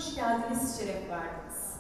hoş geldiniz, şeref verdiniz.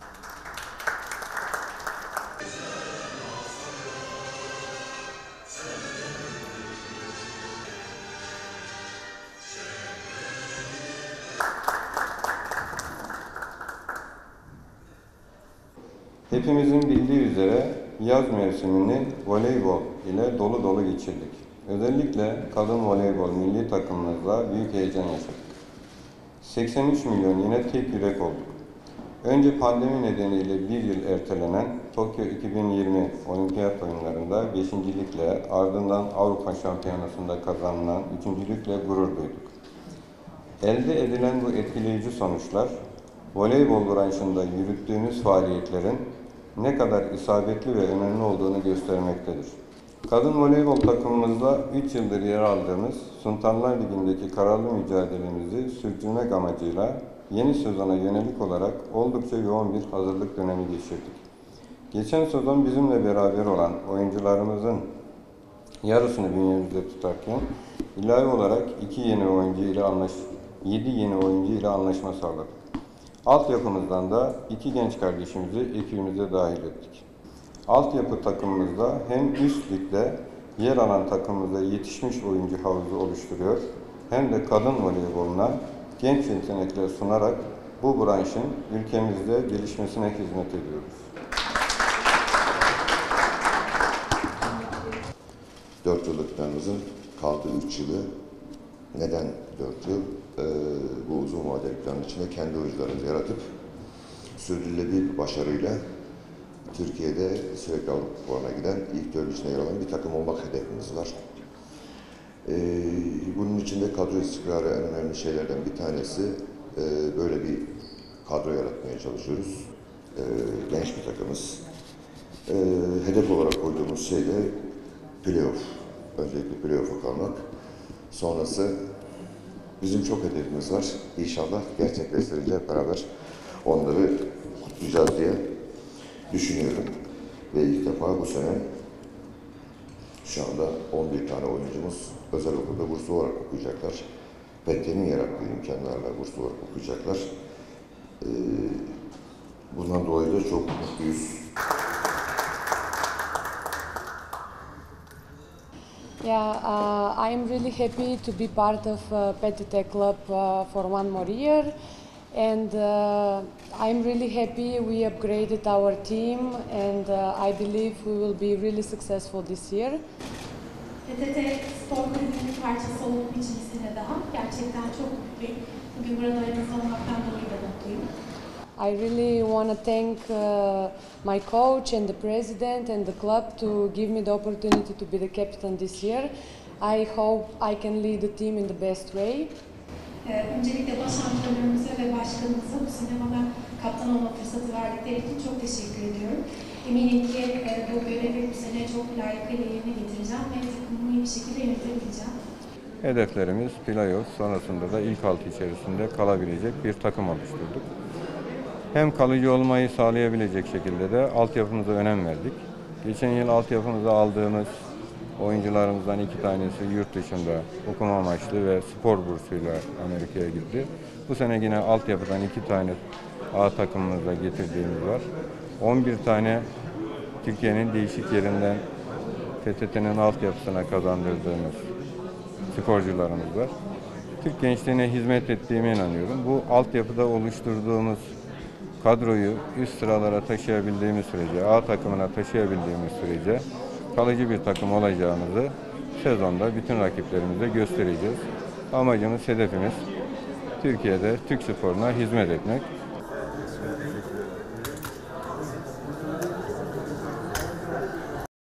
Hepimizin bildiği üzere yaz mevsimini voleybol ile dolu dolu geçirdik. Özellikle kadın voleybol milli takımımızla büyük heyecan yaşadık. 83 milyon yine tek yürek olduk. Önce pandemi nedeniyle bir yıl ertelenen Tokyo 2020 Olimpiyat Oyunlarında beşincilikle, ardından Avrupa Şampiyonası'nda kazanılan üçüncülükle gurur duyduk. Elde edilen bu etkileyici sonuçlar, voleybol branşında yürüttüğümüz faaliyetlerin ne kadar isabetli ve önemli olduğunu göstermektedir. Kadın voleybol takımımızda 3 yıldır yer aldığımız Sultanlar Ligi'ndeki kararlı mücadelemizi sürdürmek amacıyla yeni sezona yönelik olarak oldukça yoğun bir hazırlık dönemi geçirdik. Geçen sezon bizimle beraber olan oyuncularımızın yarısını bünyemizde tutarken ilave olarak 7 yeni oyuncu ile anlaşma sağladık. Altyapımızdan da 2 genç kardeşimizi ekibimize dahil ettik. Altyapı takımımızda hem üst ligde yer alan takımımızda yetişmiş oyuncu havuzu oluşturuyor, hem de kadın voleyboluna genç yetenekler sunarak bu branşın ülkemizde gelişmesine hizmet ediyoruz. 4 yıllık planımızın kaldığı 3 yılı. Neden 4 yıl? Bu uzun vadeli planın içinde kendi oyuncularımızı yaratıp sürdürülebilir bir başarıyla Türkiye'de sürekli Avrupa Kupalarına giden ilk 4'ün içinde yer alan bir takım olmak hedefimiz var. Bunun içinde kadro istikrarı en önemli şeylerden bir tanesi. Böyle bir kadro yaratmaya çalışıyoruz. Genç bir takımız. Hedef olarak koyduğumuz şey de playoff. Öncelikle playoff'a kalmak. Sonrası bizim çok hedefimiz var. İnşallah gerçekleştirince hep beraber onları kutlayacağız diye düşünüyorum. Ve ilk defa bu sene şu anda 11 tane oyuncumuz özel okulda burslu olarak okuyacaklar. PET'nin yarattığı imkanlarla burslu olarak okuyacaklar. Bundan dolayı da çok mutluyuz. Yeah, I'm really happy to be part of PTT Club for one more year, and I'm really happy we upgraded our team, and I believe we will be really successful this year. PTT Spor Kulübü'nün bir parçası olduğum için bir sene daha gerçekten çok mutluyum. Bugün burada aranızda olmaktan dolayı da mutluyum. I really want to thank my coach and the president and the club to give me the opportunity to be the captain this year. I hope I can lead the team in the best way. Öncelikle baş antrenörümüze ve başkanımıza bu sene bana kaptan olma fırsatı verdikleri için çok teşekkür ediyorum. Eminim ki bu görevi bu sene çok layıkıyla yerine getireceğim ve takımımı iyi bir şekilde yönetebileceğim. Hedeflerimiz playoff, sonrasında da ilk 6 içerisinde kalabilecek bir takım oluşturduk. Hem kalıcı olmayı sağlayabilecek şekilde de altyapımıza önem verdik. Geçen yıl altyapımıza aldığımız oyuncularımızdan 2 tanesi yurt dışında okuma amaçlı ve spor bursuyla Amerika'ya gitti. Bu sene yine altyapıdan 2 tane A takımımıza getirdiğimiz var. 11 tane Türkiye'nin değişik yerinden PTT'nin altyapısına kazandırdığımız sporcularımız var. Türk gençliğine hizmet ettiğime inanıyorum. Bu altyapıda oluşturduğumuz kadroyu üst sıralara taşıyabildiğimiz sürece, A takımına taşıyabildiğimiz sürece kalıcı bir takım olacağımızı sezonda bütün rakiplerimize göstereceğiz. Amacımız, hedefimiz Türkiye'de Türk sporuna hizmet etmek.